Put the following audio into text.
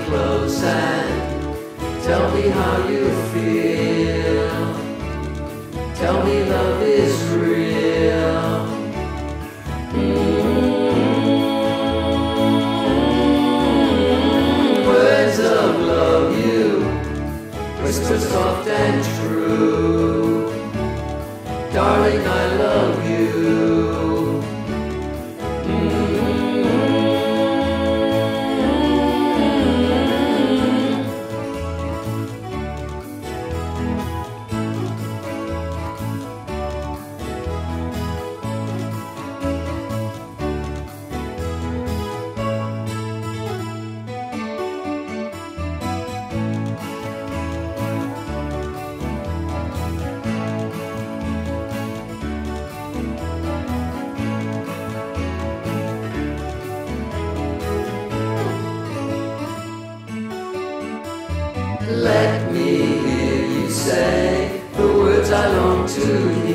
close and tell me how you feel. Tell me love is real. Words of love you whisper soft and true. Darling, I love you. Let me hear you say the words I long to